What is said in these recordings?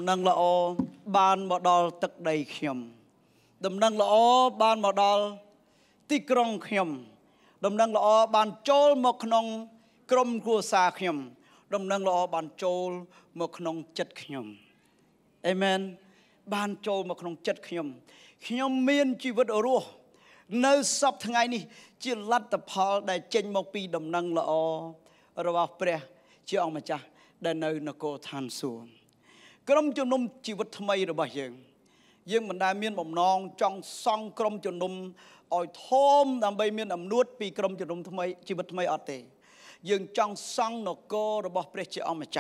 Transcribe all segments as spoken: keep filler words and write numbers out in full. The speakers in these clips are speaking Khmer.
năng lõ ban mà đo tật đầy khiêm đầm năng lõ ban mà đo tì krong khiêm đầm năng lõ ban trôi một nông krom cua xa khiêm đầm năng lõ ban trôi một nông chất khiêm amen ban trôi một nông chất khiêm khiêm miên chi vật ở rùa nơi sắp tháng ngày này chỉ lát tập họ để chênh một pi đầm năng lõ rồi vào pre chỉ ông mà cha để nơi nó cô than xuống krom cho nôm chi vật tham rồi bao giờ nhưng mình đã miên bồng non trong song krom cho nôm ỏi thôm làm bay miên ẩm nuốt pi krom cho nôm tham chi vật tham ở tề nhưng trong song nó cô rồi bao pre chỉ ông mà cha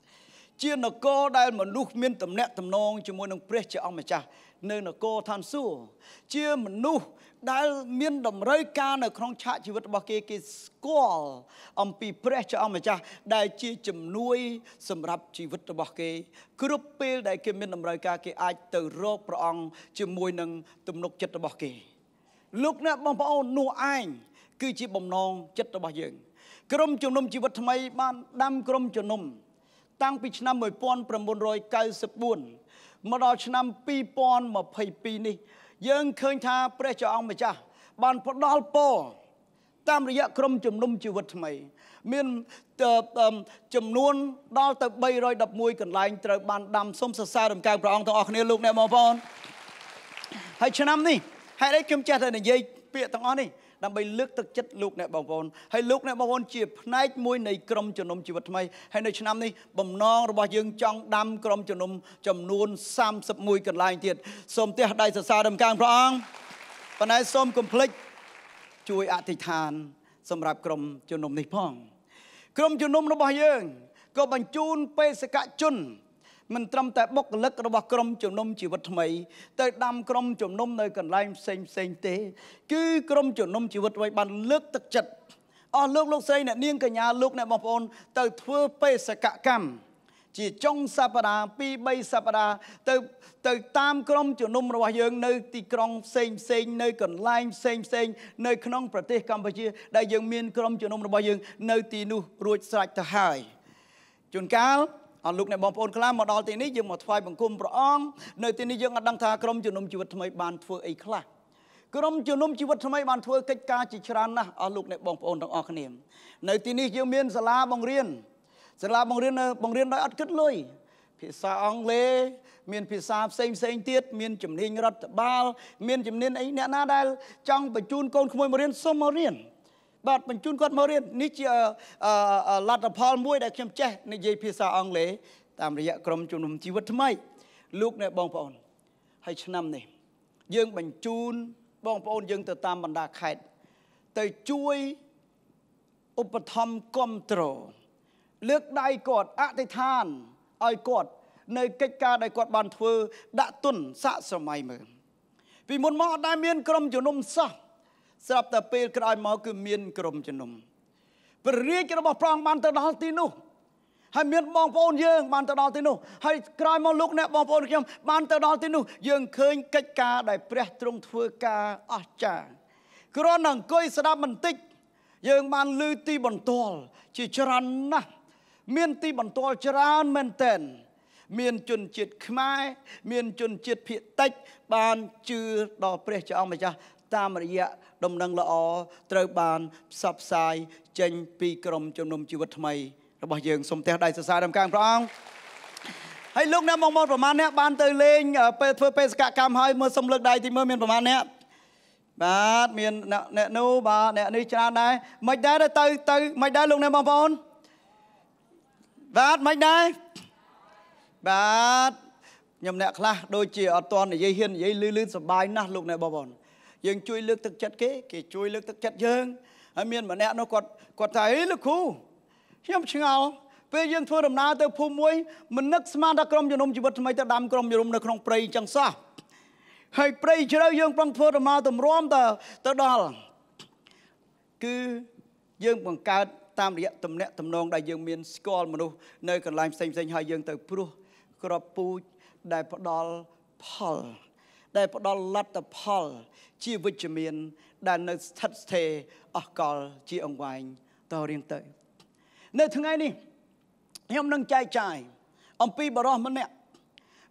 chia nó cô đây mà nuốt miên tầm nẹt tầm non cho môi nông pre chỉ ông mà cha nơi nó cô than xuống chia mình nuốt đã miên đầm rơi ca ở trong trại chỉ vật bao kê kê squall ông pi pre cho ông mà cha đại chia chấm nuôi sầm rập chỉ vật bao kê group pe đại kê miên đầm rơi ca kê ai từ rô prong cho môi nông tụm nục chất bao kê lúc nãy bông bao nô anh cứ chỉ bông non chất bao giờ krom cho nôm chỉ vật tham ai ban đam krom cho nôm tăngពីឆ្នាំmột nghìn chín trăm chín mươi tưមកដល់ឆ្នាំពីរពាន់ម្ភៃពីរនេះយើងឃើញថាព្រះចៅអង្គម្ចាស់បានផ្ដល់ពរតាមរយៈក្រុមជំនុំជីវិតថ្មីមានចំនួនដល់ទៅបីរយដប់មួយកន្លែងត្រូវបានដាំសូមសរសើររំកើងព្រះអង្គទាំងអស់គ្នាលោកអ្នកបងប្អូនហើយឆ្នាំនេះហេតុអីខ្ញុំចេះតែនិយាយពាក្យទាំងអស់នេះដើម្បីលើកទឹកចិត្តលោកអ្នកបងប្អូនហើយលោកអ្នកបងប្អូនជាផ្នែកមួយនៃក្រុមជំនុំជីវិតថ្មីហើយនៅឆ្នាំនេះបំណងរបស់យើងចង់ដាំក្រុមជំនុំចំនួនសាមសិបមួយកន្លែងទៀតសូមទះដៃសរសើរដំណើរព្រះអង្គប៉ុន្តែសូមកុំភ្លេចជួយអធិដ្ឋានសម្រាប់ក្រុមជំនុំនេះផងក្រុមជំនុំរបស់យើងក៏បញ្ជូនបេសកជនមិនត្រឹមតែបុគ្គលិករបស់ក្រុមជំនុំជីវិតថ្មីទៅដាំក្រុមជំនុំនៅកន្លែងផ្សេងផ្សេងទេគឺក្រុមជំនុំជីវិតថ្មីបានលើកទឹកចិត្តអស់លោកលោកស្រីអ្នកនាងកញ្ញាលោកអ្នកបងប្អូនទៅធ្វើបេសកកម្មជាចុងសប្តាហ៍ពីរបីសប្តាហ៍ទៅទៅតាមក្រុមជំនុំរបស់យើងនៅទីក្រុងផ្សេងផ្សេងនៅកន្លែងផ្សេងផ្សេងនៅក្នុងប្រទេសកម្ពុជាដែលយើងមានក្រុមជំនុំរបស់យើងនៅទីនោះរួចស្រេចទៅហើយជួនកាលអរលោកអ្នកបងប្អូនខ្លះមកដល់ទីនេះយើងមកថ្វាយបង្គំព្រះអង្គនៅទីនេះយើងអត់ដឹងថាក្រុមជំនុំជីវិតថ្មីបានធ្វើអីខ្លះក្រុមជំនុំជីវិតថ្មីបានធ្វើកិច្ចការជាច្រើនណាស់អរលោកអ្នកបងប្អូនទាំងអស់គ្នានៅទីនេះយើងមានសាលាបង្រៀនសាលាបង្រៀនបង្រៀនដោយអត់គិតលុយភាសាអង់គ្លេសមានភាសាផ្សេងផ្សេងទៀតមានជំនាញរដ្ឋបាលមានជំនាញអីអ្នកណាដែលចង់បញ្ជូនកូនក្មួយមករៀនសូមមករៀនបាទបញ្ជូនគាត់មករៀននេះជាលទ្ធផលមួយដែលខ្ញុំចេះនិយាយភាសាអង់គ្លេសតាមរយៈក្រុមជំនុំជីវិតថ្មីលោកអ្នកបងប្អូនហើយឆ្នាំនេះយើងបញ្ជូនបងប្អូនយើងទៅតាមបណ្ដាខេត្តទៅជួយឧបត្ថម្ភគ្រប់គ្រងលើកដៃគាត់អធិដ្ឋានឲ្យគាត់នៅកិច្ចការដែលគាត់បានធ្វើដាក់ទុនសាកសម័យមើលពីមុនមកអត់ដែលមានក្រុមជំនុំសោះស្រាប់តែពេលក្រោយមកគឺមានក្រុមជំនុំព្រះរាជរបស់ព្រះអង្គបានទៅដល់ទីនោះហើយមានបងប្អូនយើងបានទៅដល់ទីនោះហើយក្រោយមកលោកអ្នកបងប្អូនខ្ញុំបានទៅដល់ទីនោះយើងឃើញកិច្ចការដែលព្រះទ្រង់ធ្វើការអស្ចារ្យគ្រាន់តែអង្គុយស្ដាប់បន្តិចយើងបានឮទីបន្ទាល់ជាច្រើនណាស់មានទីបន្ទាល់ច្រើនមែនទែនមានជនជាតិខ្មែរមានជនជាតិភាគតិចបានជឿដល់ព្រះចៅអង្គម្ចាស់តាមរយៈដំណឹងល្អត្រូវបានផ្សព្វផ្សាយចេញពីក្រុមជំនុំជីវិតថ្មីរបស់យើងសូមទះដៃសរសើរដំណើរព្រះអង្គហើយលោកអ្នកបងប្អូនប្រមាណអ្នកបានទៅលេងពេលធ្វើបេសកកម្មហើយមើលសុំលើកដៃទីមើលមានប្រមាណអ្នកបាទមានអ្នកនោះបាទអ្នកនេះច្រើនដែរមិនដែរទៅទៅមិនដែរលោកអ្នកបងប្អូនបាទមិនដែរបាទខ្ញុំអ្នកខ្លះដូចជាអត់តន់និយាយហ៊ាននិយាយលឺលឺសប្បាយណាស់លោកអ្នកបងប្អូនយើងជួយលើកទឹកចិត្តគេគេជួយលើកទឹកចិត្តយើងហើយមានម្នាក់នោះគាត់គាត់ថាអីលោកគ្រូខ្ញុំឆ្ងល់ពេលយើងធ្វើដំណើរទៅភូមិមួយមិននឹកស្មានថាក្រុមជំនុំជីវិតថ្មីទៅដាំក្រុមជំនុំនៅក្នុងព្រៃចឹងសោះហើយព្រៃជ្រៅយើងប្រឹងធ្វើដំណើរទម្រាំទៅទៅដល់គឺយើងបង្កើតតាមរយៈទំនាក់ទំនងដែលយើងមានស្គាល់មនុស្សនៅកន្លែងផ្សេងផ្សេងហើយយើងទៅព្រោះក្របពូជដែលផ្ដល់ផលដែលផ្ដល់លទ្ធផលជាវិជ្ជមានដែលនៅស្ថិតស្ថេរអស់កលជាអង្វែងតរៀងទៅនៅថ្ងៃនេះខ្ញុំនឹងចែកចាយអំពីបរិសម្នាក់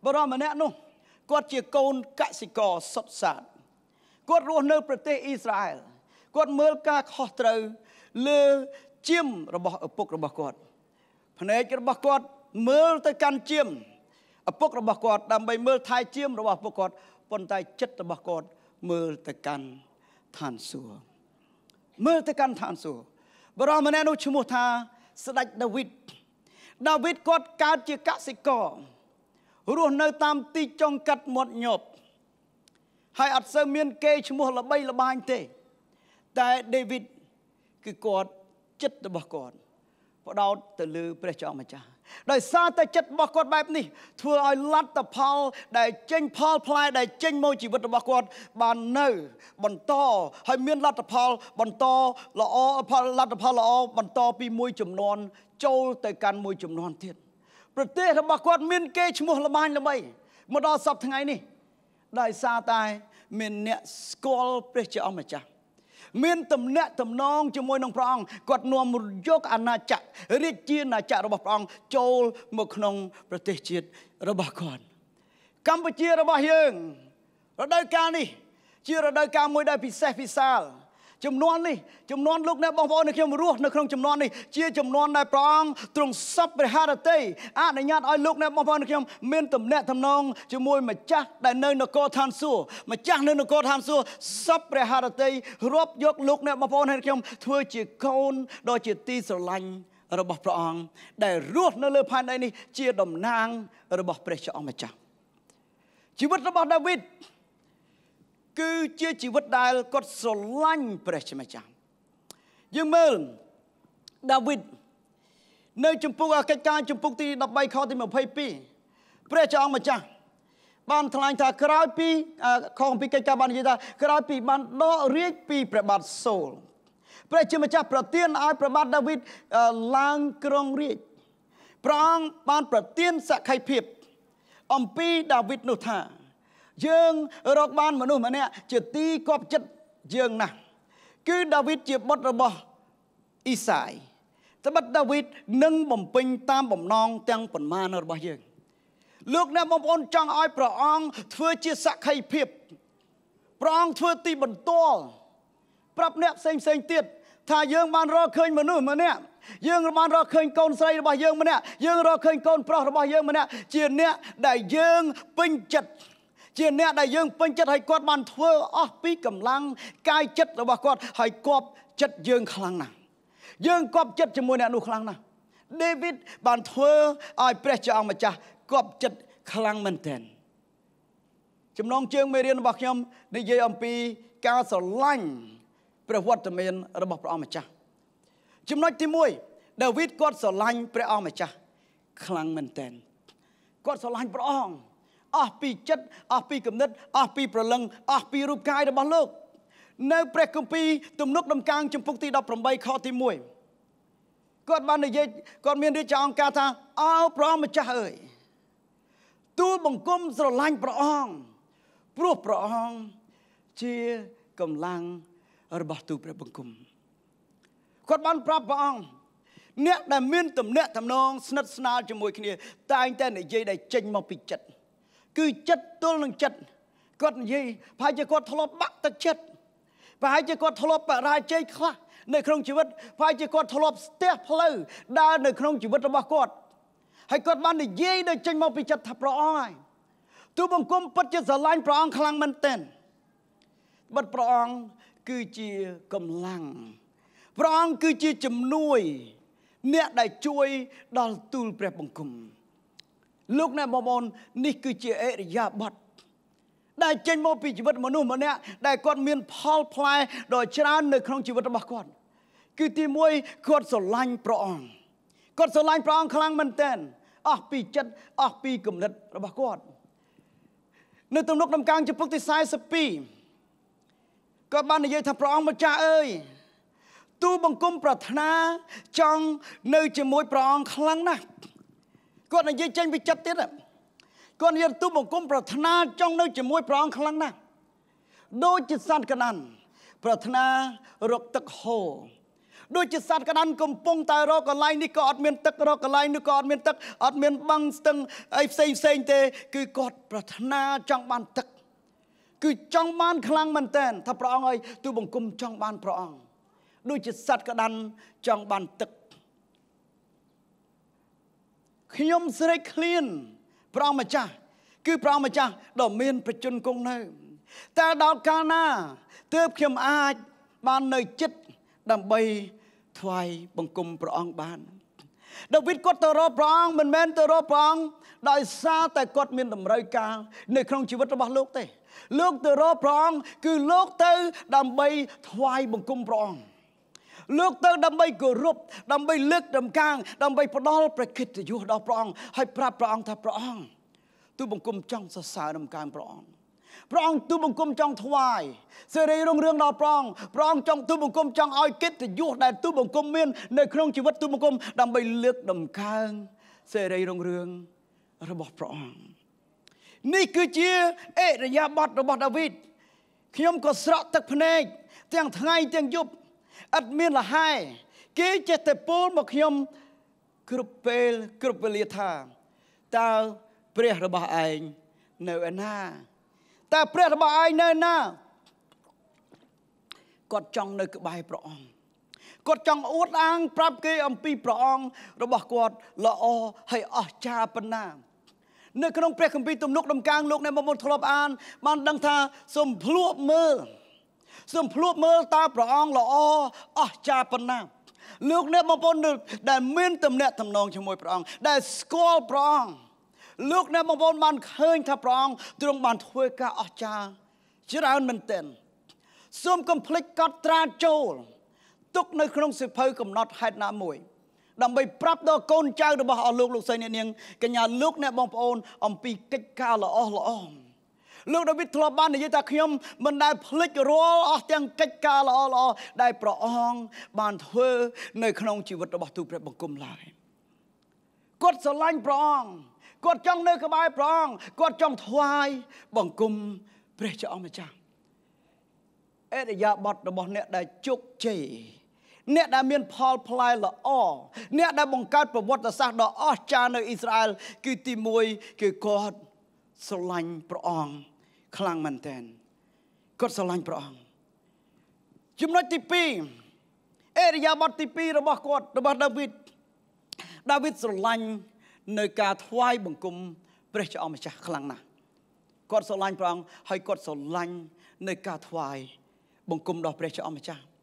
บรมเนี่ยนู้กอดเจียโกนกสิกรสดสาดกอดรัวเนอประเทศอิสราเอลกอดเมื่อกาขอตรเลือเจียมระบบอปุกระบบกอดพเนจระบบกอดเมื่อตะการเจียมอปุกระบบกอดดำไปเมื่อไทยเจียมระบบอปุกกอดปนไตจัดระบบกอดเมื่อตะการทานสัวเมื่อตะการทานสัวบรมเนี่ยนู้ชมุทาสดัดดาวิดดาวิดกอดการเจียกสิกรรู้ในตามตีจงกัดหมดหยบให้อัศเมียนเกชมัวละใบละบายเตแต่เดวิดคือกอดจิตบกอดพอเราตะลือพระเจ้ามาจ้าโดยซาแต่จิตบกอดแบบนี้ทั่วไอ้ลัดตะพอลได้เจงพอลพลายได้เจงโมจิวิตบกอดบานเนื้อบนต่อให้เมียนลัดตะพอลบนต่อละอพอลัดตะพอลละอบนต่อปีมวยจุ่มนอนโจแต่การมวยจุ่มนอนเทียนประเทศระบกอดเมียนเกชมัวละบายละใบมาดอสับทั้งไงนี่ได้ซาตายเมียนเนี่ยสกอลพระเจ้ามาจ้าเมียนตำเนะตำนองจมวยนองพระองค์กอดนวมยกอาณาจักรเรียกจีนอาณาจักรระบพระองค์โจลมกนงประเทศจีนระบก่อนกัมพูชีระบยังเราได้การนี่จีเราได้การมวยได้พิเศษพิเศษจำนวนนี่จำนวนลูกในบางพในเขียมรู้ในครองจำนวนนี่เชี่ยจำนวนในพระองค์ตรงซับไปหาเตยอาในญาติอ้อยลูกในบางพในเขียมเมียนตำเนะตำนองจมวยมาจักได้เนินนกอทานสู้มาจักเนินนกอทานสู้ซับไปหาเตยรบยกลูกในบางพในเขียมทั่วจีโคนโดยจีตีสลังระบบพระองค์ได้รวดในเรือภายในนี้เชี่ยดำนางระบบพระเจ้ามาจักชีวิตระบบดาวิดคือเชื่อชีวิตได้ก็สลังพระเจ้ามาจังยังเมื่อดาวิดในจุดปุกกิจการจุดปุกที่นับใบข้อที่มาเพย์ปีพระเจ้ามาจังบ้านทลายตากรายปีของปีกิจการบ้านยี่ตากรายปีบ้านดอเรียกปีประบาทโซลพระเจ้ามาจังประเตียนไอประบาทดาวิดลางกรองเรียกพระองค์บ้านประเตียนสักไข่เพียบอมปีดาวิดนุธายังรอกบ้านมนุษย์มันเนี่ยจะตีกอบจัดยังนะคือดาวิดจะบัดระบอิสายแต่บัดดาวิดนึ่งบ่มปิงตามบ่มนองเตียงปนมาในระบยังลูกเนี่ยบ่มปนจังอ้อยพระองค์เพื่อจะสักไข่เพียบพระองค์เพื่อตีบนตัวปรับเนี่ยเซ็งเซ็งเตียดถ้ายังบ้านรอเคยมนุษย์มันเนี่ยยังบ้านรอเคยโกนใส่ระบยังมันเนี่ยยังรอเคยโกนเพราะระบยังมันเนี่ยเจียนเนี่ยได้ยังปิงจัดเจียนเนี่ยได้ยังเป็นจัดให้กอดมันเถื่ออ๋อปีกำลังกายจัดระบากอดให้กอบจัดยังคลังนะยังกอบจัดจมูกเนี่ยนูคลังนะเดวิดบันเถื่อไอ้พระเจ้ามาจ้ากอบจัดคลังมันเต็นจำลองเชิงไม่เรียนบักยมในเยี่ยมปีกาสลังประวัติเมียนระบบพระองค์มาจ้าจำนวนที่มวยดาวิดกอดสลังพระองค์มาจ้าคลังมันเต็นกอดสลังพระองค์อาปีจัดอาปีกำเนิดอาปีประลังอาปีรูปกายระบาดโลกในพระคัมภีร์ตุ่มนกดำกลางจำพวกที่ดับประใบข้อที่มวยก่อนบ้านในเย่ก่อนเมียนได้จองกาธาเอาพระองค์มาจ้าเอ่ยตูบังกุมสลังพระองค์พระพระองค์เชี่ยกำลังระบาดตูพระบังกุมก่อนบ้านพระพระองค์เนี่ยได้เมียนตุ่มเนี่ยทำนองสนัดสนาจมวยขี้ตายแต่ในเย่ได้เจงมาปิดจัดคือจัดตัวหนึ่งจัดกอดยี่พายจะกอดทะเลาะบักตะจัดพายจะกอดทะเลาะปะรายใจคลาในครองชีวิตพายจะกอดทะเลาะเตะเพลย์ได้ในครองชีวิตระบากอดให้กอดมันในยี่ได้จังมาไปจัดทับพระองค์ตัวบังคุมปัจจุบันลายพระองค์คลังมันเต้นบัดพระองค์คือจีกำลังพระองค์คือจีจำนวยเนี่ยได้ช่วยดอลตูลเปรบังคุมลูกในบอมอนนี่คือเจเอริยาบัดได้เจนโมปีชีวิตมนุษย์มันเนี่ยได้กอดเมียนพอลพลายโดยชนะในครองชีวิตระบากอดคือที่มวยกอดสลังพระองค์กอดสลังพระองค์ครั้งมันเต้นอ่ะปีจัดอ่ะปีกำเนิดระบากอดในตำนกนำกลางจะพกที่สายสปีก็บ้านในเยธพระองค์มาจ้าเอ้ยตู้บังกุมปรารถนาจังในจมวยพระองค์ครั้งนะก่อนในยี่เจนไปจัดเตี้ยก่อนยันตู้บังคุมปรารถนาจ้องนึกจะมวยพร้องครั้งนะโดยจิตสั้นกันนั้นปรารถนารกตะโห đôi chỉ sát cái đàn cầm pung tai rô cái lai ní có ọt miên tức rô cái lai ní có ọt miên tức ọt miên băng từng ai xây xây tê cứ cọt bật na trong ban tức cứ trong ban khlang man tên thà prong ơi tôi bồng cung trong ban prong đôi chỉ sát cái đàn trong ban tức khi nhom sấy clean prong mà cha cứ prong mà cha đổ miênประจุគង់នៅតែដល់កាលណាទើបខ្ញុំអាចបាននៅចិត្តដើម្បីថ្វាយបង្គំព្រះអង្គបានដាវីតគាត់ទៅរកព្រះអង្គមិនមែនទៅរកព្រះអង្គដោយសារតែគាត់មានតម្រូវការនៅក្នុងជីវិតរបស់លោកទេលោកទៅរកព្រះអង្គគឺលោកទៅដើម្បីថ្វាយបង្គំព្រះអង្គលោកទៅដើម្បីគោរពដើម្បីលើកដំកើងដើម្បីផ្ដល់ព្រះកិត្តិយសដល់ព្រះអង្គហើយប្រាប់ព្រះអង្គថាព្រះអង្គទូបង្គំចង់សរសើរដំកើងព្រះអង្គព្រះអង្គទូបង្គំចង់ថ្វាយសេរីរុងរឿងដល់ព្រះអង្គព្រះអង្គចង់ទូបង្គំចង់ឲ្យកិត្តិយសដែលទូបង្គំមាននៅក្នុងជីវិតទូបង្គំដើម្បីលើកដំកើងសេរីរុងរឿងរបស់ព្រះអង្គនេះគឺជាអិរិយាបថរបស់ដាវីតខ្ញុំក៏ស្រក់ទឹកភ្នែកទាំងថ្ងៃទាំងយប់អត់មានលហែគេចេះតែពោលមកខ្ញុំគ្រប់ពេលគ្រប់វេលាថាតើព្រះរបស់ឯងនៅឯណាតែព្រះរបស់ឯងនៅណាគាត់ចង់នៅក្បែរព្រះអង្គគាត់ចង់អួតអាងប្រាប់គេអំពីព្រះអង្គរបស់គាត់ល្អហើយអស្ចារ្យប៉ុណ្ណានៅក្នុងព្រះគម្ពីរទំនុកដំកើងលោកអ្នកបងប្អូនធ្លាប់អានបានដឹងថាសូមភ្លួបមើលសូមភ្លួបមើលតើព្រះអង្គល្អអស្ចារ្យប៉ុណ្ណាលោកអ្នកបងប្អូនដែលមានទំនាក់ទំនងជាមួយព្រះអង្គដែលស្គាល់ព្រះអង្គលោកអ្នកបងប្អូនបានឃើញថាព្រះអង្គទ្រង់បានធ្វើការអស្ចារ្យច្រើនមែនទែនសូមកុំភ្លេចកត់ត្រាចូលទុកនៅក្នុងសិភៅកំណត់ហេតុណាមួយដើម្បីប្រាប់ដល់កូនចៅរបស់អស់លោកលោកស្រីអ្នកនាងកញ្ញាលោកអ្នកបងប្អូនអំពីកិច្ចការល្អល្អលោកដាវីតធ្លាប់បាននិយាយថាខ្ញុំមិនដែលភ្លេចរាល់អស់ទាំងកិច្ចការល្អល្អដែលព្រះអង្គបានធ្វើនៅក្នុងជីវិតរបស់ទូព្រះបង្គំឡើយគាត់ស្រឡាញ់ព្រះអង្គគាត់ចង់នៅក្បែរព្រះអង្គគាត់ចង់ថ្វាយបង្គំព្រះជាអម្ចាស់អរិយាបថរបស់អ្នកដែលជោគជ័យអ្នកដែលមានផលផ្លែល្អអ្នកដែលបង្កើតប្រវត្តិសាស្ត្រដ៏អស្ចារ្យនៅអ៊ីស្រាអែលគឺទីមួយគឺគាត់ស្រឡាញ់ព្រះអង្គខ្លាំងមែនទែនគាត់ស្រឡាញ់ព្រះអង្គចំណុចទីពីរអរិយាបថទីពីររបស់គាត់របស់ដាវីតដាវីតស្រឡាញ់នៅការថ្វាយបង្គំព្រះជាអម្ចាស់ខ្លាំងណាស់គាត់ស្រឡាញ់ព្រះអង្គហើយគាត់ស្រឡាញ់នៅការថ្វាយបង្គំដល់ព្រះជាអម្ចាស់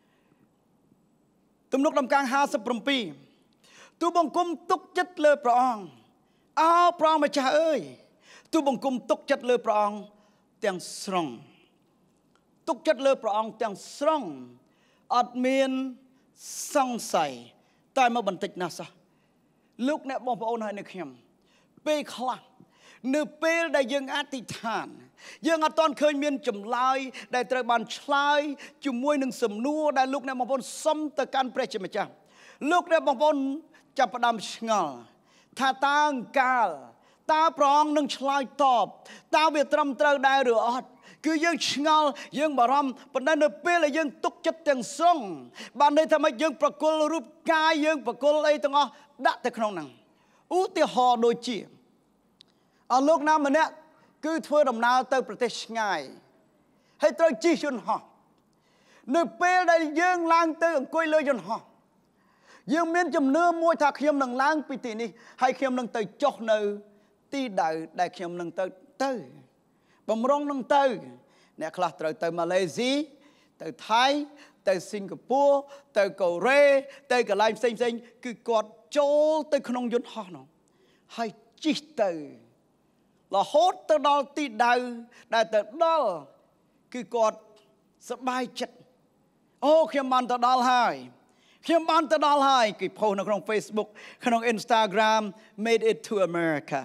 ទំនុកដំកើងห้าสิบเจ็ดទូបង្គំទុកចិត្តលើព្រះអង្គអោព្រះម្ចាស់អើយទូបង្គំទុកចិត្តលើព្រះអង្គទាំងស្រុងទុកចិត្តលើព្រះអង្គទាំងស្រុងអត់មានសង្ស័យតែមកបន្តិចណាស់សោះលោកអ្នកបងប្អូនហើយនៅខ្ញុំពេលខ្លះនៅពេលដែលយើងអធិដ្ឋានយើងអត់ទាន់ឃើញមានចម្លើយដែលត្រូវបានឆ្លើយជាមួយនឹងសំណួរដែលលោកអ្នកបងប្អូនសុំទៅកាន់ព្រះជាម្ចាស់លោកអ្នកបងប្អូនចាប់ផ្ដើមឆ្ងល់ថាតើអង្កាលតើព្រះអង្គនឹងឆ្លើយតបតើវាត្រឹមត្រូវដែរឬអត់គឺយើងឆ្ងល់យើងបារម្ភប៉ុន្តែនៅពេលដែលយើងទុកចិត្តទាំងស្រុងបានន័យថាម៉េចយើងប្រគល់រូបកាយយើងប្រគល់អីទាំងអស់ដាក់ទៅក្នុងហ្នឹងឧទាហរណ៍ដូចជាអស់លោកណាម្នាក់គឺធ្វើដំណើរទៅប្រទេសឆ្ងាយហើយត្រូវជិះយន្តហោះនៅពេលដែលយើងឡើងទៅអង្គុយលើយន្តហោះយើងមានជំនឿមួយថាខ្ញុំនឹងឡើងពីទីនេះហើយខ្ញុំនឹងទៅចុះនៅទីដៅដែលខ្ញុំនឹងទៅទៅបំរុងនឹងទៅអ្នកខ្លះត្រូវទៅម៉ាឡេស៊ីទៅថៃទៅសិង្ហបុរីទៅកូរ៉េទៅកន្លែងផ្សេងផ្សេងគឺគាត់ចូលទៅក្នុងយន្តហោះនោះហើយជិះទៅរហូតទៅដល់ទីដៅដែលទៅដល់គឺគាត់សប្បាយចិត្តអូខ្ញុំបានទៅដល់ហើយខ្ញុំបានទៅដល់ហើយគេផុសនៅក្នុង Facebook ក្នុង Instagram made it to America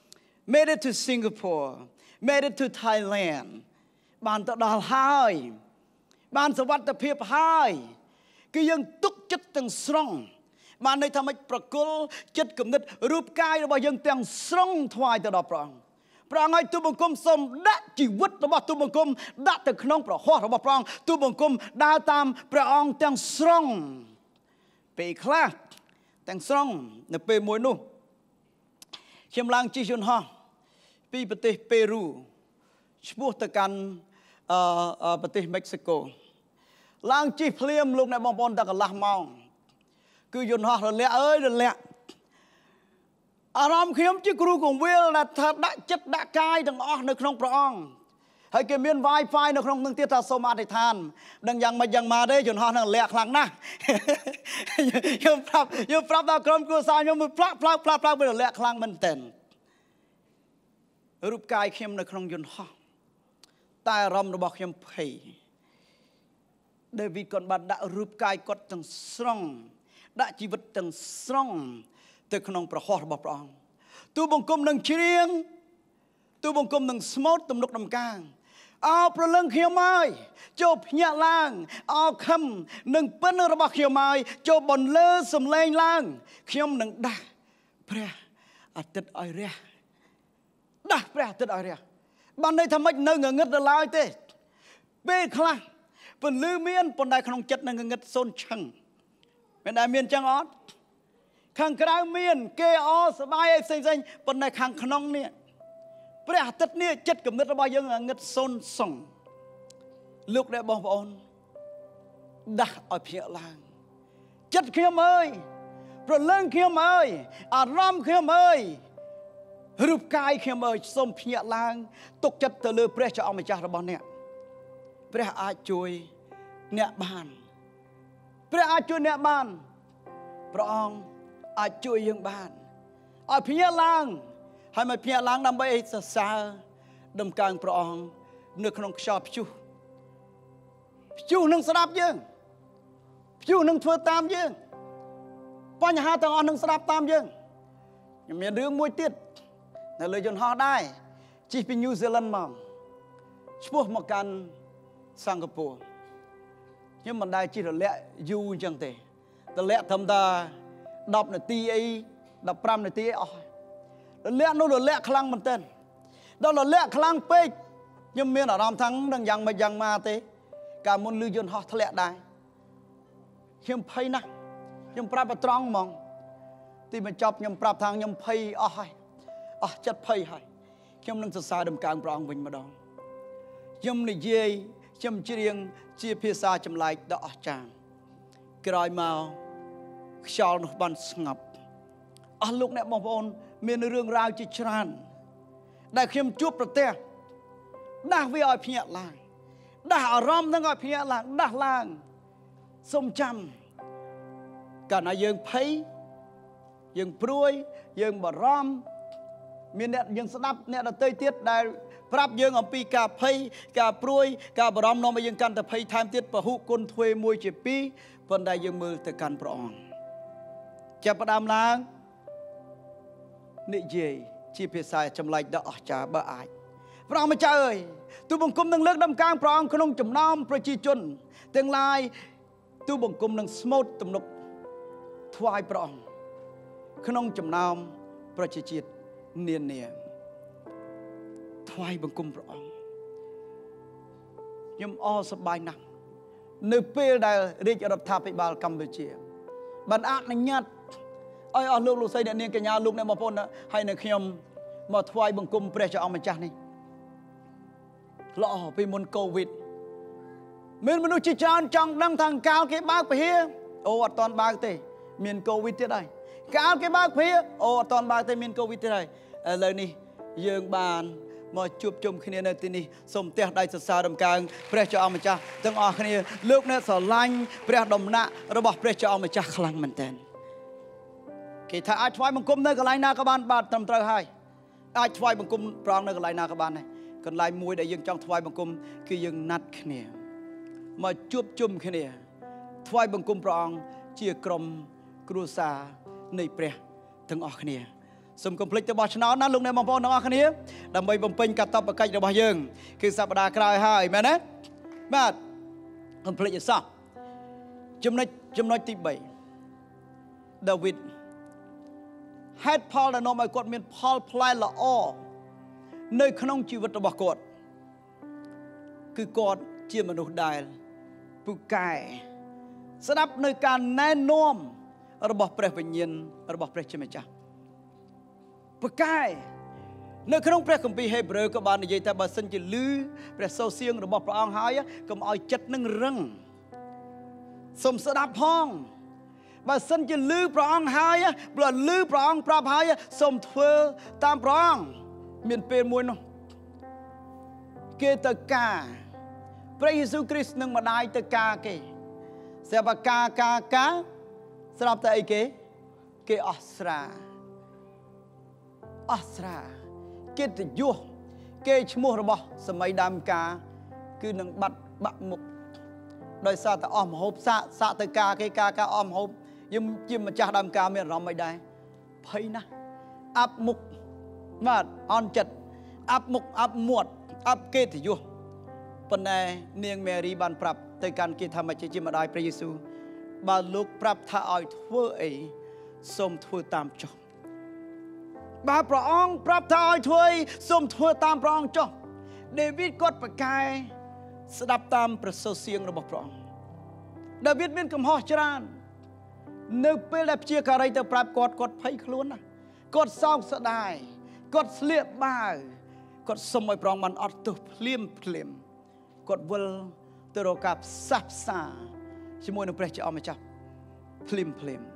made it to Singapore made it to Thailand បានទៅដល់ហើយបានសុវត្ថិភាពហើយគឺយើងទុកចិត្តទាំងស្រុងបានន័យថាមិនប្រគល់ចិត្តគំនិតរូបកាយរបស់យើងទាំងស្រុងថ្វាយទៅដល់ព្រះអង្គព្រះអង្គឲ្យទូបង្គំសូមដាក់ជីវិតរបស់ទូបង្គំដាក់ទៅក្នុងព្រះហស្ថរបស់ព្រះអង្គទូបង្គំដើរតាមព្រះអង្គទាំងស្រុងពេលខ្លះទាំងស្រុងនៅពេលមួយនោះខ្ញុំឡើងជិះយន្តហោះពីប្រទេសប៉េរូឆ្ពោះទៅកាន់ប្រទេសមិចស៊ីកូឡើងជិះភ្លាមលោកអ្នកបងប្អូនតែកន្លះម៉ោងគឺយន្តហោះរលាក់អើយរលាក់អារម្មណ៍ខ្ញុំជាគ្រូកងវិលដែលថាដាក់ចិត្តដាក់កាយទាំងអស់នៅក្នុងព្រះអង្គហើយគេមាន Wi-Fi នៅក្នុងនឹងទៀតថាសូមអធិដ្ឋានដឹងយ៉ាងម៉េចយ៉ាងម៉ាទេយន្តហោះនឹងលាក់ខ្លាំងណាស់ខ្ញុំប្រាប់ខ្ញុំប្រាប់ដល់ក្រុមគ្រួសារខ្ញុំផ្លាក់ផ្លាក់ផ្លាក់ផ្លាក់វាលាក់ខ្លាំងមែនទែនរូបកាយខ្ញុំនៅក្នុងយន្តហោះតែអារម្មណ៍របស់ខ្ញុំភ័យដេវីតគាត់បានដាក់រូបកាយគាត់ទាំងស្រុងដាក់ជីវិតទាំងស្រុងទៅក្នុងប្រហោះរបស់ព្រះអង្គទូបង្គំនឹងច្រៀងទូបង្គំនឹងស្មូតទំនុកដំកើងអោប្រលឹងខ្ញុំហើយចូលភ្ញាក់ឡើងអោខឹមនឹងពិនរបស់ខ្ញុំហើយចូលបន្លឺសំឡេងឡើងខ្ញុំនឹងដាស់ព្រះអាទិត្យឲ្យរះដាស់ព្រះអាទិត្យឲ្យរះបានន័យថាម៉េចនៅងងឹតដល់ឡើយទេពេលខ្លះពន្លឺមានប៉ុន្តែក្នុងចិត្តនឹងងងឹតសូនឈឹងមិនដែលមានចឹងអត់ខាងក្រៅមានគេអសប្បាយអីផ្សេងផ្សេងប៉ុន្តែខាងក្នុងនេះព្រះអាទិត្យនេះចិត្តគំនិតរបស់យើងងឹតសូនសងលោកអ្នកបងប្អូនដាស់ឲ្យភ្ញាក់ឡើងចិត្តខ្ញុំអើយប្រលឹងខ្ញុំអើយអារម្មណ៍ខ្ញុំអើយរូបកាយខ្ញុំអើយសូមភ្ញាក់ឡើងទុកចិត្តទៅលើព្រះជាអង្គម្ចាស់របស់អ្នកព្រះអាចជួយអ្នកបានព្រះអាចជួយអ្នកបានព្រះអង្គអាចជួយយើងបានឲ្យភ្ញាក់ឡើងហើយមកភ្ញាក់ឡើងដើម្បីឲ្យសរសើរដំកើងព្រះអង្គនៅក្នុងខ្យល់ព្យុះព្យុះនឹងស្ដាប់យើងព្យុះនឹងធ្វើតាមយើងបញ្ហាទាំងអស់នឹងស្ដាប់តាមយើងខ្ញុំមានរឿងមួយទៀតនៅលើយន្តហោះដែរជិះពីញូហ្សេឡង់មកឆ្ពោះមកកាន់សិង្ហបុរីខ្ញុំមិនដែលជិះរលាក់យូរអញ្ចឹងទេរលាក់ត្រឹមតែដប់នាទីអីដប់ប្រាំនាទីអីអស់រលាក់នោះរលាក់ខ្លាំងមែនទែនដល់រលាក់ខ្លាំងពេកខ្ញុំមានអារម្មណ៍ថានឹងយ៉ាងម៉េចយ៉ាងម៉ាទេកាលមុនលឺយន្តហោះធ្លាក់ដែរខ្ញុំភ័យណាស់ខ្ញុំប្រាប់ត្រង់ហ្មងទីបញ្ចប់ខ្ញុំប្រាប់ថាខ្ញុំភ័យអស់ហើយអស់ចិត្តភ័យហើយខ្ញុំនឹងសរសើរដំកើងព្រះអង្គវិញម្ដងខ្ញុំនិយាយខ្ញុំច្រៀងជាភាសាចម្លែកដ៏អស្ចារ្យក្រោយមកខ្យល់នោះបានស្ងប់អស់លោកអ្នកបងប្អូនមានរឿងរ៉ាវជាច្រើនដែលខ្ញុំជួបប្រទះដាស់វាឲ្យភ្ញាក់ឡើងដាស់អារម្មណ៍នឹងឲ្យភ្ញាក់ឡើងដាស់ឡើងសូមចាំកាលណាយើងភ័យយើងព្រួយយើងបារម្ភមានអ្នកយើងស្ដាប់អ្នកដទៃទៀតដែលប្រាប់យើងអំពីការភ័យការព្រួយការបារម្ភនាំឲ្យយើងកាន់តែភ័យថែមទៀតពហុគុណទ្វេមួយជាពីរប៉ុន្តែយើងមើលទៅកាន់ព្រះអង្គចាប់ផ្ដើមឡើងនិយាយជាភាសាចម្លែកដ៏អស្ចារ្យបើអាចព្រះអង្គម្ចាស់អើយទូបង្គំនឹងលើកដំកើងព្រះអង្គក្នុងចំណោមប្រជាជនទាំងឡាយទូបង្គំនឹងស្មូតទំនុកថ្វាយព្រះអង្គក្នុងចំណោមប្រជាជាតិនានាថ្វាយបង្គំព្រះអង្គខ្ញុំអរសប្បាយណាស់នៅពេលដែលរាជរដ្ឋាភិបាលកម្ពុជាបានអនុញ្ញាតឲ្យអស់លោកលោកស្រីអ្នកនាងកញ្ញាលោកអ្នកបងប្អូនហើយនៅខ្ញុំមកថ្វាយបង្គំព្រះជាអង្គម្ចាស់នេះល្អពីមុនកូវីដមានមនុស្សជាច្រើនចង់ដឹងថាកាលគេបើកពហិអូអត់ទាន់បើកទេមានកូវីដទៀតហើយកាលគេបើកពហិអូអត់ទាន់បើកទេមានកូវីដទៀតហើយឥឡូវនេះយើងបានមកជួបជុំគ្នានៅទីនេះសូមផ្ទះដៃសរសើរដំកើងព្រះជាអង្គម្ចាស់ទាំងអស់គ្នាលោកអ្នកស្រឡាញ់ព្រះដំណាក់របស់ព្រះជាអង្គម្ចាស់ខ្លាំងមែនទែនគេថាអាចថ្វាយបង្គំនៅកន្លែងណាក៏បានបាទត្រឹមត្រូវហើយអាចថ្វាយបង្គំព្រះអង្គនៅកន្លែងណាក៏បានដែរកន្លែងមួយដែលយើងចង់ថ្វាយបង្គំគឺយើងណាត់គ្នាមកជួបជុំគ្នាថ្វាយបង្គំព្រះអង្គជាក្រុមគ្រួសារនៃព្រះទាំងអស់គ្នាសូមកុំភ្លេចទៅបោះឆ្នោតណាលោកអ្នកបងប្អូនទាំងអស់គ្នាដើម្បីបំពេញកាតព្វកិច្ចរបស់យើងគឺសប្តាហ៍ក្រោយហើយមែនទេបាទកុំភ្លេចឲ្យសោះចំណុចចំណុចទីបីដាវីតហេតុផលដែលនាំឲ្យគាត់មានផលផ្លែល្អនៅក្នុងជីវិតរបស់គាត់គឺគាត់ជាមនុស្សដែលពូកែស្ដាប់នៅការណែនាំរបស់ព្រះវិញ្ញាណរបស់ព្រះជាម្ចាស់ប្រកាយនៅក្នុងព្រះគម្ពីរហេព្រើរក៏បាននិយាយថាបើសិនជាឮព្រះសូរសៀងរបស់ព្រះអង្គហើយកុំឲ្យចិត្តនឹងរឹងសូមស្ដាប់ផងបើសិនជាឮព្រះអង្គហើយព្រោះឮព្រះអង្គប្រាប់ហើយសូមធ្វើតាមព្រះអង្គមានពេលមួយនោះគេទៅការព្រះយេស៊ូវគ្រីស្ទនឹងម្ដាយទៅការគេស្រាប់តែការការការស្រាប់តែអីគេគេអស់ស្រាអស់ស្រាកិត្តិយសគេឈ្មោះរបស់សម័យដើមការគឺនឹងបាត់បាក់មុខដោយសារតែអស់មហូបសាកសាកទៅការគេការការអស់មហូបយើងជាម្ចាស់ដើមការមានអារម្មណ៍មិនដែរភ័យណាស់អាប់មុខបាទអន់ចិត្តអាប់មុខអាប់មាត់អាប់កិត្តិយសប៉ុន្តែនាងមេរីបានប្រាប់ទៅកាន់គេថាមកជាម្ដាយព្រះយេស៊ូវបើលោកប្រាប់ថាឲ្យធ្វើអីសូមធ្វើតាមចុះបើព្រះអង្គប្រាប់ថាឲ្យធ្វើសូមធ្វើតាមព្រះអង្គចុះដេវីតគាត់ប្រកែស្ដាប់តាមព្រះសូរសៀងរបស់ព្រះអង្គដាវីតមានកំហុសច្រើននៅពេលដែលព្យាការីទៅប្រាប់គាត់គាត់ភ័យខ្លួនណាគាត់សោកស្ដាយគាត់ស្លៀកបាវគាត់សុំឲ្យព្រះអង្គបានអត់ទោសភ្លាមភ្លាមគាត់វិលទៅរកការផ្សះផ្សាជាមួយនឹងព្រះជាអម្ចាស់ភ្លាមភ្លាម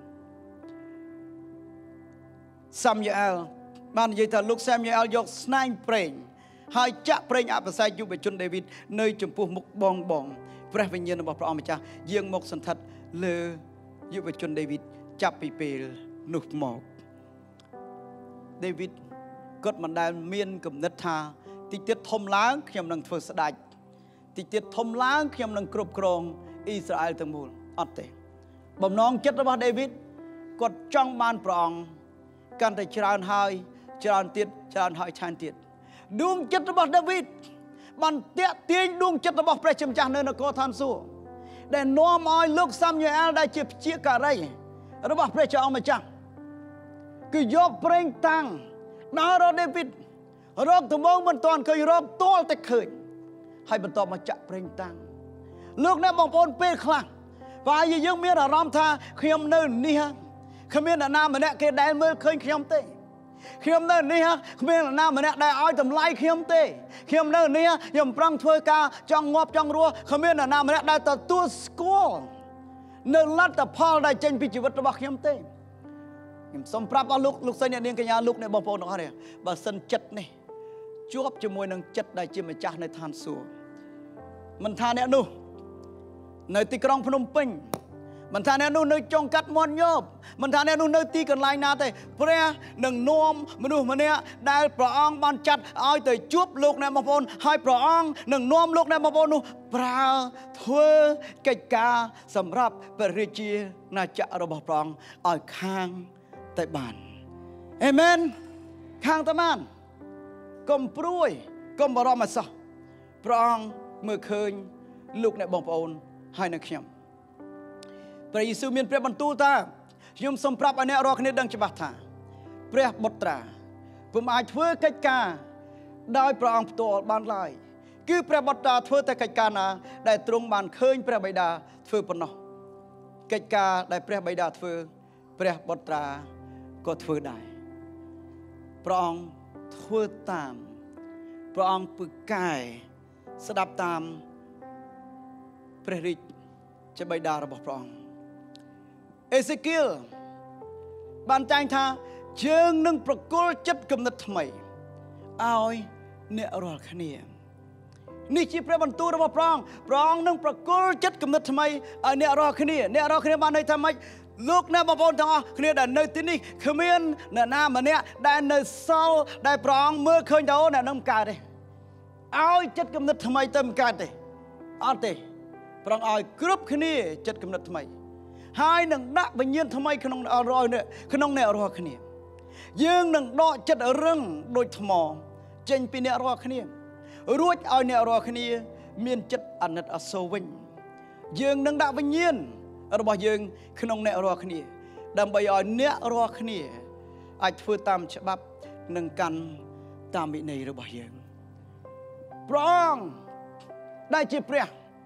សាមយូអែលបាននិយាយថាលោកសាមយូអែលយកស្នែងប្រេងហើយចាក់ប្រេងអបិសេកយុវជនដេវីតនៅចំពោះមុខបងបងព្រះវិញ្ញាណរបស់ព្រះអម្ចាស់យាងមកសន្ធិដ្ឋលើយុវជនដេវីតចាប់ពីពេលនោះមកដេវីតគាត់មិនដែលមានគំនិតថាតិចទៀតធំឡើងខ្ញុំនឹងធ្វើស្ដេចតិចទៀតធំឡើងខ្ញុំនឹងគ្រប់គ្រងអ៊ីស្រាអែលទាំងមូលអត់ទេបំណងចិត្តរបស់ដេវីតគាត់ចង់បានព្រះអង្គកាន់តែច្រើនហើយច្រើនទៀតច្រើនហើយឆានទៀតដួងចិត្តរបស់ដាវីតបានតាក់ទាញដួងចិត្តរបស់ព្រះជាម្ចាស់នៅនគរឋានសួគ៌ដែលនាំឲ្យលោកសាមយូអែលដែលជាព្យាការីរបស់ព្រះជាអម្ចាស់គឺយកប្រេងតាំងដល់រកដាវីតរកដំបងមិនទាន់ឃើញរកទាល់តែឃើញហើយបន្តមកចាក់ប្រេងតាំងលោកអ្នកបងប្អូនពេលខ្លះបើយើងមានអារម្មណ៍ថាខ្ញុំនៅនេះគ្មានអ្នកណាម្នាក់គេដែលមើលឃើញខ្ញុំទេខ្ញុំនៅនេះគ្មានអ្នកណាម្នាក់ដែលឲ្យតម្លៃខ្ញុំទេខ្ញុំនៅនេះខ្ញុំប្រឹងធ្វើការចង់ងាប់ចង់រស់គ្មានអ្នកណាម្នាក់ដែលទទួលស្គាល់នៅលទ្ធផលដែលចេញពីជីវិតរបស់ខ្ញុំទេខ្ញុំសូមប្រាប់អស់លោកលោកស្រីអ្នកនាងកញ្ញាលោកអ្នកបងប្អូនទាំងអស់នេះបើសិនចិត្តនេះជាប់ជាមួយនឹងចិត្តដែលជាម្ចាស់នៅឋានសួគ៌មិនថាអ្នកនោះនៅទីក្រុងភ្នំពេញមិនថាអ្នកនោះនៅចុងកាត់មាត់ញប់មិនថាអ្នកនោះនៅទីកន្លែងណាទេព្រះនឹងនាំមនុស្សម្នាក់ដែលព្រះអង្គបានចាត់ឲ្យទៅជួបលោកអ្នកបងប្អូនហើយព្រះអង្គនឹងនាំលោកអ្នកបងប្អូននោះប្រើធ្វើកិច្ចការសម្រាប់ព្រះរាជាណាចក្ររបស់ព្រះអង្គឲ្យខាងតែបានអេមែនខាងតែបានកុំព្រួយកុំបារម្ភអសោះព្រះអង្គមើលឃើញលោកអ្នកបងប្អូនហើយនៅខ្ញុំព្រះយេស៊ូវមានព្រះបន្ទូលថាខ្ញុំសូមប្រាប់ឲ្យអ្នករាល់គ្នាដឹងច្បាស់ថាព្រះបុត្រាពុំអាចធ្វើកិច្ចការដោយព្រះអង្គផ្ទាល់បានឡើយគឺព្រះបុត្រាធ្វើតែកិច្ចការណាដែលទ្រង់បានឃើញព្រះបិតាធ្វើប៉ុណ្ណោះកិច្ចការដែលព្រះបិតាធ្វើព្រះបុត្រាក៏ធ្វើដែរព្រះអង្គធ្វើតាមព្រះអង្គពឹកកែស្ដាប់តាមព្រះរាជាបិតារបស់ព្រះអង្គអេសេគៀលបានចែងថាយើងនឹងប្រគល់ចិត្តគំនិតថ្មីឲ្យអ្នករាល់គ្នានេះជាព្រះបន្ទូលរបស់ព្រះអង្គព្រះអង្គនឹងប្រគល់ចិត្តគំនិតថ្មីឲ្យអ្នករាល់គ្នាអ្នករាល់គ្នាបានន័យថាម៉េចលោកអ្នកបងប្អូនទាំងអស់គ្នាដែលនៅទីនេះគ្មានអ្នកណាម្នាក់ដែលនៅសល់ដែលព្រះអង្គមើលឃើញថាអូអ្នកនឹងមិនកើតទេឲ្យចិត្តគំនិតថ្មីទៅមិនកើតទេអត់ទេព្រះអង្គឲ្យគ្រប់គ្នាចិត្តគំនិតថ្មីហើយនឹងដាក់វិញ្ញាណថ្មីក្នុងរាល់នេះក្នុងអ្នករាល់គ្នាយើងនឹងដកចិត្តរឹងដូចថ្មចេញពីអ្នករាល់គ្នារួចឲ្យអ្នករាល់គ្នាមានចិត្តអាណិតអាសូរវិញយើងនឹងដាក់វិញ្ញាណរបស់យើងក្នុងអ្នករាល់គ្នាដើម្បីឲ្យអ្នករាល់គ្នាអាចធ្វើតាមច្បាប់និងកាន់តាមវិន័យរបស់យើងព្រះអង្គដែលជាព្រះ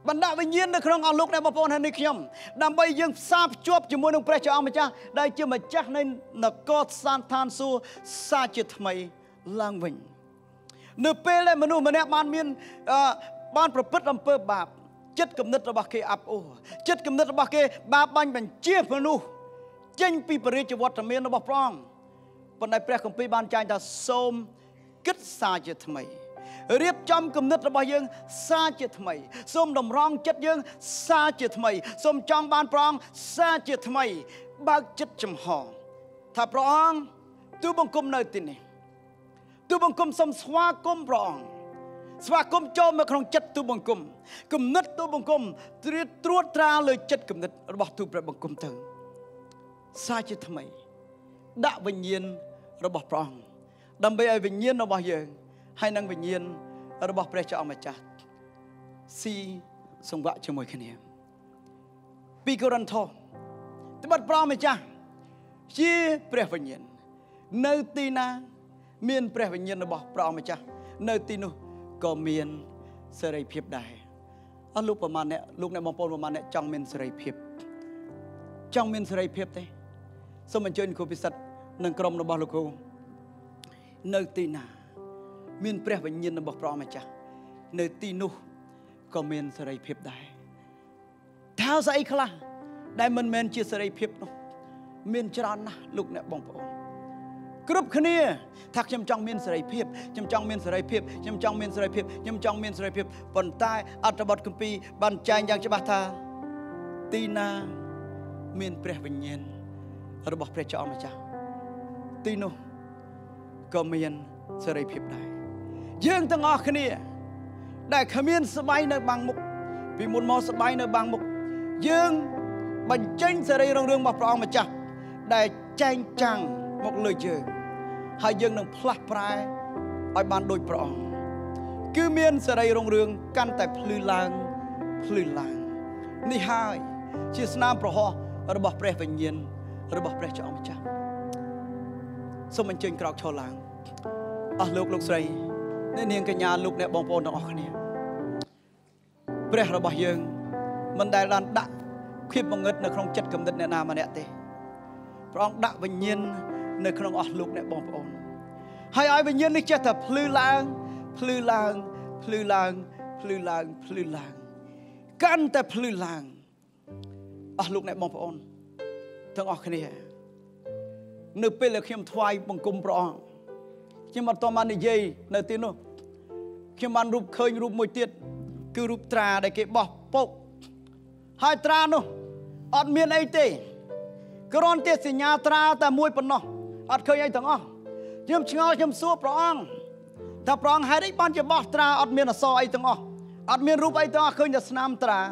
បណ្ដាវិញ្ញាណនៅក្នុងអស់លោកអ្នកបងប្អូនហើយនេះខ្ញុំដើម្បីយើងផ្សារភ្ជាប់ជាមួយនឹងព្រះជាអង្គម្ចាស់ដែលជាម្ចាស់នៃនគរសន្តានសួគ៌សាជាថ្មីឡើងវិញនៅពេលដែលមនុស្សម្នាក់បានមានបានប្រព្រឹត្តអំពើបាបចិត្តគំនិតរបស់គេអាប់អូរចិត្តគំនិតរបស់គេបាបបាញ់បញ្ជាមនុស្សចេញពីបរិយាវត្តមានរបស់ព្រះអង្គប៉ុន្តែព្រះគម្ពីរបានចែងថាសូមគិតសារជាថ្មីរៀបចំគំនិតរបស់យើងសារជាថ្មីសូមតម្រង់ចិត្តយើងសារជាថ្មីសូមចង់បានព្រះអង្គសារជាថ្មីបើកចិត្តចំហថាព្រះអង្គទូបង្គំនៅទីនេះទូបង្គំសូមស្វាគមន៍ព្រះអង្គស្វាគមន៍ចូលមកក្នុងចិត្តទូបង្គំគំនិតទូបង្គំត្រៀតត្រួតត្រាលើចិត្តគំនិតរបស់ទូព្រះបង្គំទៅសារជាថ្មីដាក់វិញ្ញាណរបស់ព្រះអង្គដើម្បីឲ្យវិញ្ញាណរបស់យើងហើយនឹងវិញ្ញាណរបស់ព្រះជាអង្គម្ចាស់ស៊ីសង្វាក់ជាមួយគ្នាពីកូរិនថូត្បិតព្រះម្ចាស់ជាព្រះវិញ្ញាណនៅទីណាមានព្រះវិញ្ញាណរបស់ព្រះម្ចាស់នៅទីនោះក៏មានសេរីភាពដែរអស់លោកប្រមាណអ្នកលោកអ្នកបងប្អូនប្រមាណអ្នកចង់មានសេរីភាពចង់មានសេរីភាពទេសូមអញ្ជើញគ្រូពិសិដ្ឋនិងក្រុមរបស់លោកគ្រូនៅទីណាមានព្រះវិញ្ញាណរបស់ព្រះម្ចាស់នៅទីនោះក៏មានសេរីភាពដែរថាស្អីខ្លះដែលមិនមែនជាសេរីភាពនោះមានច្រើនណាស់លោកអ្នកបងប្អូនគ្រប់គ្នាថាខ្ញុំចង់មានសេរីភាពខ្ញុំចង់មានសេរីភាពខ្ញុំចង់មានសេរីភាពខ្ញុំចង់មានសេរីភាពប៉ុន្តែអត្ថបទគម្ពីរបានចែងយ៉ាងច្បាស់ថាទីណាមានព្រះវិញ្ញាណរបស់ព្រះជាអង្គម្ចាស់ទីនោះក៏មានសេរីភាពដែរយើងទាំងអស់គ្នាដែលគ្មានស្បៃនៅបាំងមុខពីមុនមកស្បៃនៅបាំងមុខយើងបញ្ចេញសេរីរុងរឿងរបស់ព្រះអង្គម្ចាស់ដែលចែងចាំងមកលើយើងហើយយើងនឹងផ្លាស់ប្រែឲ្យបានដូចព្រះអង្គគឺមានសេរីរុងរឿងកាន់តែភ្លឺឡើងភ្លឺឡើងនេះហើយជាស្នាមប្រហោះរបស់ព្រះវិញ្ញាណរបស់ព្រះជាអង្គម្ចាស់សូមអញ្ជើញក្រោកឈរឡើងអស់លោកលោកស្រីអ្នកនាងកញ្ញាលោកអ្នកបងប្អូនទាំងអស់គ្នាព្រះរបស់យើងមិនដែលបានដាក់ភាពងងឹតនៅក្នុងចិត្តគំនិតអ្នកណាម្នាក់ទេព្រះអង្គដាក់វិញ្ញាណនៅក្នុងអស់លោកអ្នកបងប្អូនហើយឲ្យវិញ្ញាណនេះចេះតែភ្លឺឡើងភ្លឺឡើងភ្លឺឡើងភ្លឺឡើងភ្លឺឡើងកាន់តែភ្លឺឡើងអស់លោកអ្នកបងប្អូនទាំងអស់គ្នានៅពេលដែលខ្ញុំថ្វាយបង្គំព្រះអង្គខ្ញុំអត់តបាននិយាយនៅទីនោះខ្ញុំបានរូបឃើញរូបមួយទៀតគឺរូបត្រាដែលគេបោះពុកហើយត្រានោះអត់មានអីទេគ្រាន់តែសញ្ញាត្រាតែមួយប៉ុណ្ណោះអត់ឃើញអីទាំងអស់ខ្ញុំឆ្ងល់ខ្ញុំសួរព្រះអង្គថាព្រះអង្គហេតុអីបានជាបោះត្រាអត់មានអក្សរអីទាំងអស់អត់មានរូបអីទាំងអស់ឃើញតែស្នាមត្រា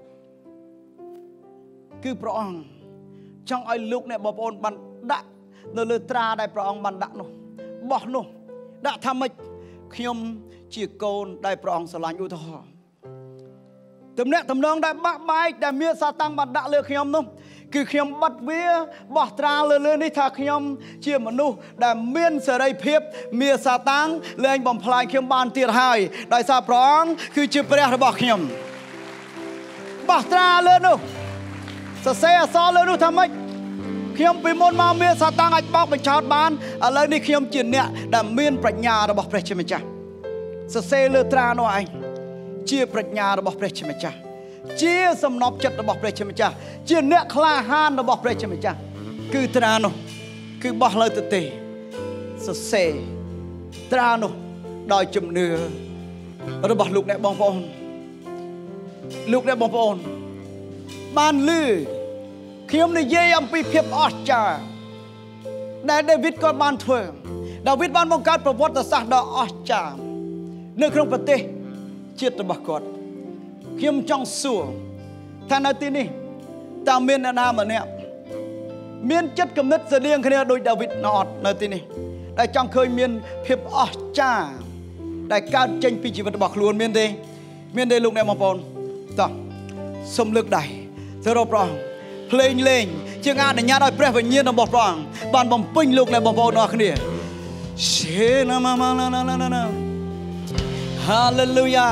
គឺព្រះអង្គចង់ឲ្យលោកអ្នកបងប្អូនបានដាក់នៅលើត្រាដែលព្រះអង្គបានដាក់នោះបោះនោះដាក់ថាម៉េចខ្ញុំជាកូនដែលព្រះអង្គស្រឡាញ់ឧទាហរណ៍ទំនាក់ទំនងដែលបាក់បែកដែលមានសាតាំងបានដាក់លើខ្ញុំនោះគឺខ្ញុំបិទវាបោះត្រាលើលើនេះថាខ្ញុំជាមនុស្សដែលមានសេរីភាពមានសាតាំងលែងបំផ្លាញខ្ញុំបានទៀតហើយដោយសារព្រះអង្គគឺជាព្រះរបស់ខ្ញុំបោះត្រាលើនោះសរសេរអក្សរលើនោះថាម៉េចខ្ញុំពីមុនមកមានសាតាំងអាចបោកបញ្ឆោតបានឥឡូវនេះខ្ញុំជាអ្នកដែលមានប្រាជ្ញារបស់ព្រះជាម្ចាស់សរសេរលើត្រានោះឯងជាប្រាជ្ញារបស់ព្រះជាម្ចាស់ជាសំណពចិត្តរបស់ព្រះជាម្ចាស់ជាអ្នកក្លាហានរបស់ព្រះជាម្ចាស់គឺត្រានោះគឺបោះលើទទេសរសេរត្រានោះដោយជំនឿរបស់លោកអ្នកបងប្អូនលោកអ្នកបងប្អូនបានឮខ្ញុំនិយាយអំពីភាពអស្ចារ្យដែលដាវីតក៏បានធ្វើដាវីតបានបង្កើតប្រវត្តិសាស្ត្រដ៏អស្ចារ្យនៅក្នុងប្រទេសជាតិរបស់គាត់ខ្ញុំចង់សួរថានៅទីនេះតើមានអ្នកណាម្នាក់មានចិត្តគំនិតស្រដៀងគ្នាដូចដាវីតនៅអត់នៅទីនេះដែលចង់ឃើញមានភាពអស្ចារ្យដែលកើតចេញពីជីវិតរបស់ខ្លួនមានទេមានទេលោកអ្នកបងប្អូនតោះសូមលើកដៃទៅរកព្រះអង្គភ្លេងលេងជាងអនុញ្ញាតឲ្យព្រះវិញ្ញាណរបស់ព្រះអង្គបានបំពេញលោកអ្នកបងប្អូនទាំងអស់គ្នា Hallelujah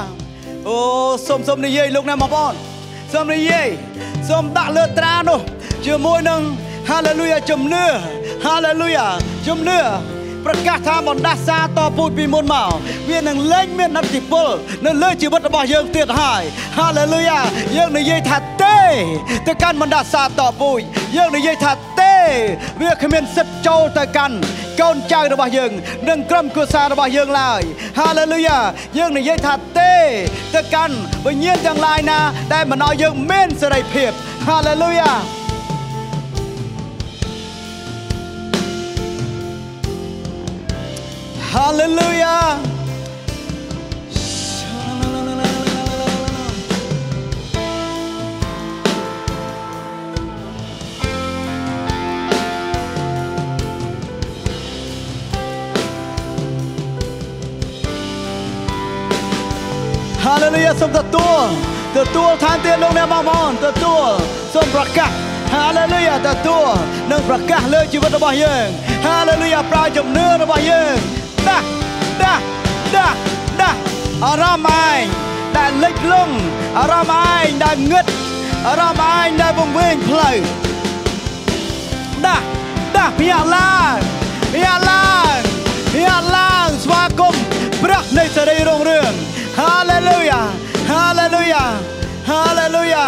ô xôm xôm đi dây lúc này mà bọn xôm đi dây xôm đã lơ tra nó chưa môi nâng hallelujah chấm nưa hallelujah chấm nưaประกาศทางบนดาซาต่อพูดปีมนเมาเวียนหนึ่งเล่งเมียนนับจิปลนั่นเลยชีวิตរបស់យើងទៀតហើយฮาเลลูยาយើងនិយាយថាទេទៅកាន់បណ្ដាសាតតពុយយើងនិយាយថាទេវាគ្មានសិទ្ធិចូលទៅកាន់កូនចៅរបស់យើងនិងក្រុមគ្រួសាររបស់យើងឡើយហាឡេលូយ៉ាយើងនិយាយថាទេទៅកាន់វិញ្ញាណទាំងឡាយណាដែលមិនឲ្យយើងមានសេរីភាពហាឡេលូយ៉ាHallelujah. Hallelujah សូមទទួលទទួលឋានទានលោកអ្នកបងប្អូនទទួលសូមប្រកាស Hallelujah ទទួលនិងប្រកាសលើជីវិតរបស់យើង Hallelujah ប្រើជំនឿរបស់យើងដាស់ដាស់ដាស់ដាស់អារម្មណ៍ឯងដែលលិចលង់អារម្មណ៍ឯងដែលងឹតអារម្មណ៍ឯងដែលវង្វេងផ្លូវដាស់ដាស់ភ្ញាក់ឡើងភ្ញាក់ឡើងភ្ញាក់ឡើងស្វាគមន៍ព្រះនៃសេរីរុងរឿង Hallelujah Hallelujah Hallelujah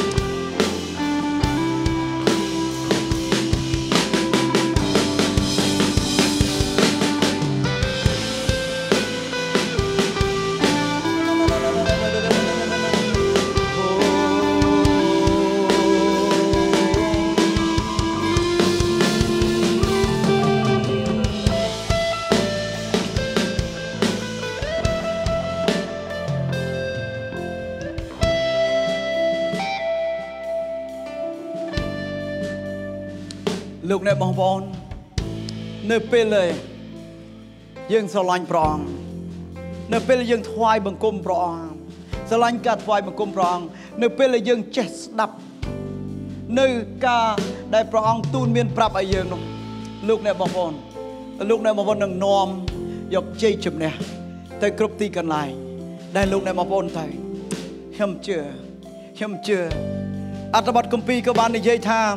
លោកអ្នកបងប្អូននៅពេលយើងស្រឡាញ់ព្រះអង្គនៅពេលយើងថ្វាយបង្គំព្រះអង្គស្រឡាញ់ការថ្វាយបង្គំព្រះអង្គនៅពេលយើងចេះស្ដាប់នៅការដែលព្រះអង្គទូលមានប្រាប់ឲ្យយើងនោះលោកអ្នកបងប្អូនលោកអ្នកបងប្អូននឹងនាំយកជ័យជំនះទៅគ្រប់ទីកន្លែងដែលលោកអ្នកបងប្អូនទៅខ្ញុំជឿខ្ញុំជឿអត្ថបទគម្ពីរក៏បាននិយាយថា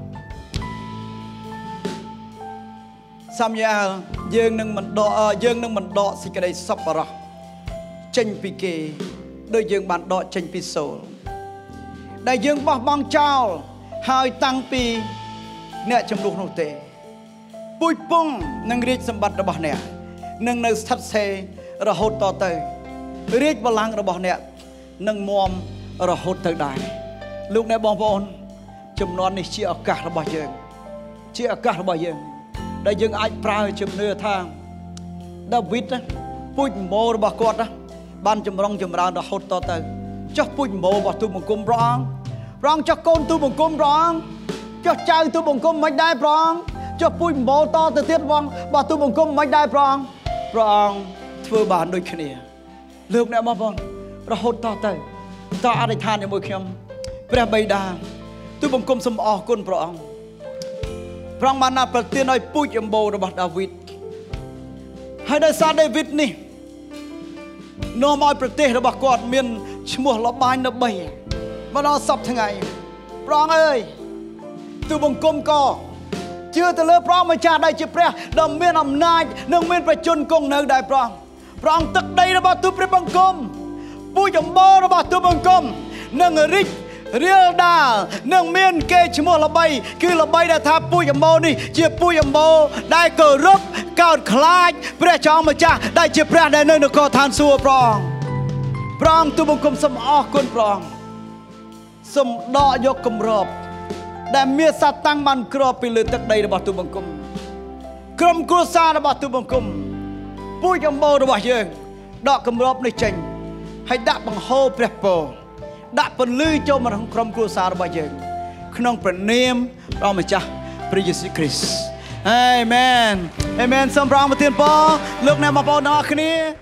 សាមយ៉ាលយើងនឹងមិនដកយើងនឹងមិនដកសេចក្តីសប្បុរសចេញពីគេដោយយើងបានដកចេញពីសូលដែលយើងបោះបង់ចោលហើយតាំងពីអ្នកចំនួននោះទេពូជពងនឹងរាជសម្បត្តិរបស់អ្នកនឹងនៅស្ថិតស្ថេររហូតតទៅរាជបល្ល័ង្ករបស់អ្នកនឹងមាំរហូតទៅដែរលោកអ្នកបងប្អូនចំនួននេះជាឱកាសរបស់យើងជាឱកាសរបស់យើងដែលយើងអាចប្រើជំនឿថាដាវីតពូជម្បូររបស់គាត់បានចម្រុងចម្រើនរហូតតទៅចុះពូជម្បូររបស់ទូបង្គំព្រះអង្គព្រះអង្គចុះកូនទូបង្គំព្រះអង្គចុះចៅទូបង្គំមិនដែរព្រះអង្គចុះពូជម្បូរតទៅទៀតបងរបស់ទូបង្គំមិនដែរព្រះអង្គព្រះអង្គធ្វើបានដូចគ្នាលោកអ្នកបងប្អូនរហូតតទៅតអធិដ្ឋានជាមួយខ្ញុំព្រះបិតាទូបង្គំសូមអរគុណព្រះអង្គព្រះអង្គបានប្រទានឲ្យពូជអម្បូររបស់ដាវីតហើយដោយសារដាវីតនេះនាំឲ្យប្រទេសរបស់គាត់មានឈ្មោះល្បាញល្បីមកដល់សពថ្ងៃព្រះអង្គអើយទូបង្គំក៏ជឿទៅលើព្រះម្ចាស់ដែលជាព្រះដ៏មានអំណាចនិងមានប្រជញ្ញគង់នៅដែរព្រះអង្គព្រះអង្គទឹកដីរបស់ទូព្រះបង្គំពូជអម្បូររបស់ទូបង្គំនិងរិទ្ធរៀលដាលនឹងមានគេឈ្មោះល្បីគឺល្បីដែលថាពូជអម្បូរនេះជាពូជអម្បូរដែលគោរពកោតខ្លាចព្រះចောင်းម្ចាស់ដែលជាព្រះដែលនៅនគរឋានសួគ៌ព្រះអង្គព្រះអង្គទូបង្គំសូមអរគុណព្រះអង្គសូមដកយកគម្របដែលមានសាតាំងបានគ្របពីលើទឹកដីរបស់ទូបង្គំក្រុមគ្រួសាររបស់ទូបង្គំពូជអម្បូររបស់យើងដកគម្របនេះចេញហើយដាក់បង្ហូរព្រះពរដាក់ពន្លឺចូលមកក្នុងក្រុមគ្រួសាររបស់យើងក្នុងព្រះនាមព្រះម្ចាស់ព្រះយេស៊ូវគ្រីស្ទអាមែនអាមែនសូមព្រះអង្គប្រទានពរលោកអ្នកបងប្អូនទាំងអស់គ្នា